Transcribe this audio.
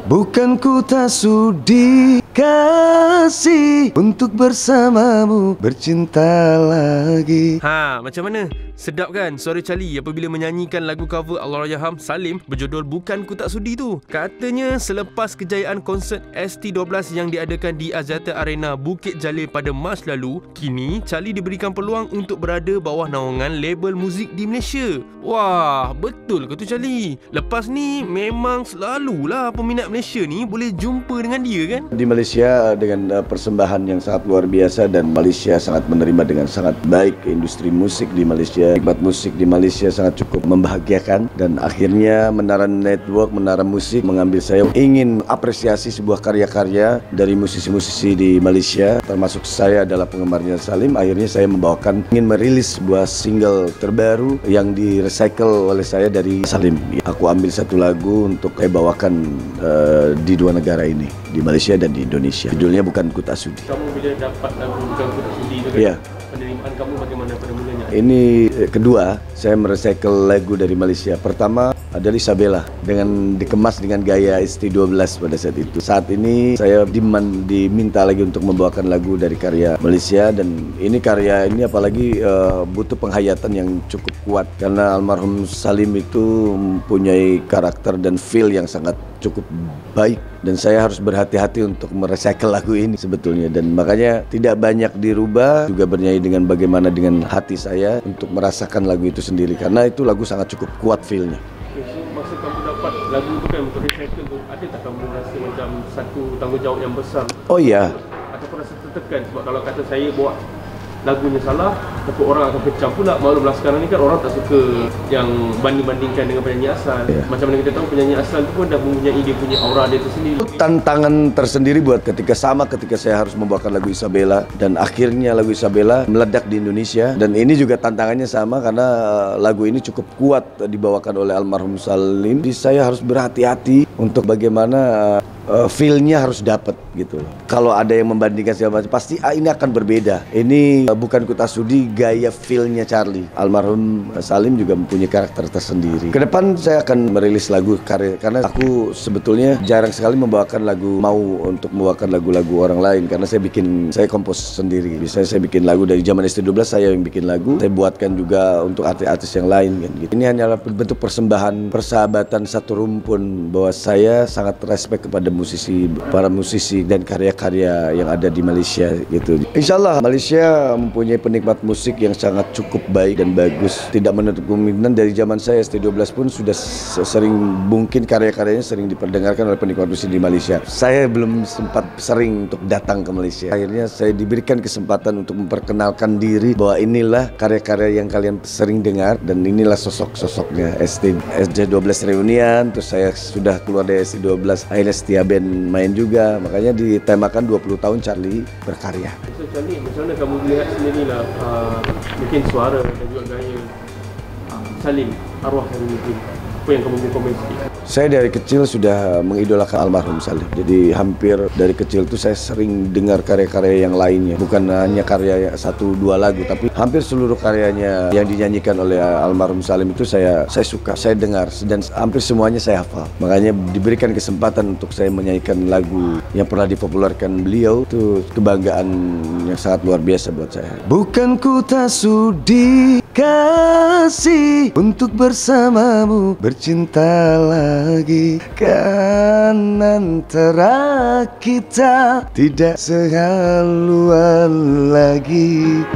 Bukan ku tak sudi kasih untuk bersamamu bercinta lagi. Macam mana? Sedap kan suara Charlie apabila menyanyikan lagu cover Allahyarham Salim berjudul Bukan Ku Tak Sudi tu. Katanya selepas kejayaan konsert ST12 yang diadakan di Axiata Arena Bukit Jalil pada Mac lalu, kini Charlie diberikan peluang untuk berada bawah naungan label muzik di Malaysia. Wah, betul ke tu Charlie? Lepas ni memang selalulah peminat Malaysia ni boleh jumpa dengan dia kan? Di Malaysia dengan persembahan yang sangat luar biasa, dan Malaysia sangat menerima dengan sangat baik industri musik di Malaysia. Nikmat musik di Malaysia sangat cukup membahagiakan, dan akhirnya Menara Network, Menara Musik mengambil saya ingin apresiasi sebuah karya-karya dari musisi-musisi di Malaysia, termasuk saya adalah penggemarnya Salim. Akhirnya saya membawakan, ingin merilis sebuah single terbaru yang di-recycle oleh saya dari Salim. Aku ambil satu lagu untuk saya bawakan di dua negara ini, di Malaysia dan di Indonesia. Judulnya Bukan Ku Tak Sudi. Kamu bila dapat lagu Bukan Ku Tak Sudi tu kan? Ya. Penerimaan kamu bagaimana pada mulanya? Ini kedua, saya merecycle lagu dari Malaysia. Pertama adalah Isabella dengan dikemas dengan gaya ST12 pada saat itu. Saat ini saya diminta lagi untuk membawakan lagu dari karya Malaysia, dan ini karya ini apalagi butuh penghayatan yang cukup kuat karena almarhum Salim itu mempunyai karakter dan feel yang sangat cukup baik, dan saya harus berhati-hati untuk merecycle lagu ini sebetulnya, dan makanya tidak banyak dirubah, juga bernyanyi dengan bagaimana dengan hati saya untuk merasakan lagu itu sendiri, karena itu lagu sangat cukup kuat feel-nya. Masa kamu dapat lagu tu kan untuk recycle tu, ada tak kamu rasa macam satu tanggungjawab yang besar? Oh iya. Ataupun rasa tertekan sebab kalau kata saya buat lagunya salah, tapi orang akan kecam pula. Maklumlah sekarang ni kan orang tak suka yang banding-bandingkan dengan penyanyi asal. Macam mana kita tahu penyanyi asal tu pun dah mempunyai dia punya aura dia tu sendiri. Tantangan tersendiri buat ketika saya harus membawakan lagu Isabella, dan akhirnya lagu Isabella meledak di Indonesia, dan ini juga tantangannya sama karena lagu ini cukup kuat dibawakan oleh almarhum Salim. Jadi saya harus berhati-hati untuk bagaimana feel-nya harus dapat gitu. Kalau ada yang membandingkan segala macam, pasti ini akan berbeda. Ini Bukan Ku Tak Sudi gaya feel-nya Charlie. Almarhum Salim juga mempunyai karakter tersendiri. Kedepan saya akan merilis lagu karya, karena aku sebetulnya jarang sekali membawakan lagu, mau untuk membawakan lagu-lagu orang lain, karena saya kompos sendiri. Biasanya saya bikin lagu dari zaman ST12, saya yang bikin lagu. Saya buatkan juga untuk artis-artis yang lain kan gitu. Ini hanyalah bentuk persembahan persahabatan satu rumpun, bahwa saya sangat respect kepada para musisi dan karya-karya yang ada di Malaysia gitu. Insyaallah Malaysia mempunyai penikmat musik yang sangat cukup baik dan bagus. Tidak menutup kemungkinan dari zaman saya ST12 pun sudah sering, mungkin karya-karyanya sering diperdengarkan oleh penikmat musik di Malaysia. Saya belum sempat sering untuk datang ke Malaysia. Akhirnya saya diberikan kesempatan untuk memperkenalkan diri, bahwa inilah karya-karya yang kalian sering dengar, dan inilah sosok-sosoknya ST12 Reunian. Terus saya sudah keluar dari ST12, akhirnya Setia Band main juga, makanya ditemakan 20 tahun Charlie berkarya. So Charlie, macam mana kamu melihat sendiri lah mungkin suara dan juga gaya Salim, arwah Salim mungkin? Apa yang kamu boleh komen sikit? Saya dari kecil sudah mengidolakan almarhum Salim. Jadi hampir dari kecil itu saya sering dengar karya-karya yang lainnya. Bukan hanya karya satu dua lagu, tapi hampir seluruh karyanya yang dinyanyikan oleh almarhum Salim itu saya suka, saya dengar, dan hampir semuanya saya hafal. Makanya diberikan kesempatan untuk saya menyanyikan lagu yang pernah dipopulerkan beliau, itu kebanggaan yang sangat luar biasa buat saya. Bukan ku tak sudi kasih untuk bersamamu bercinta lagi, kan antara kita tidak sehaluan lagi.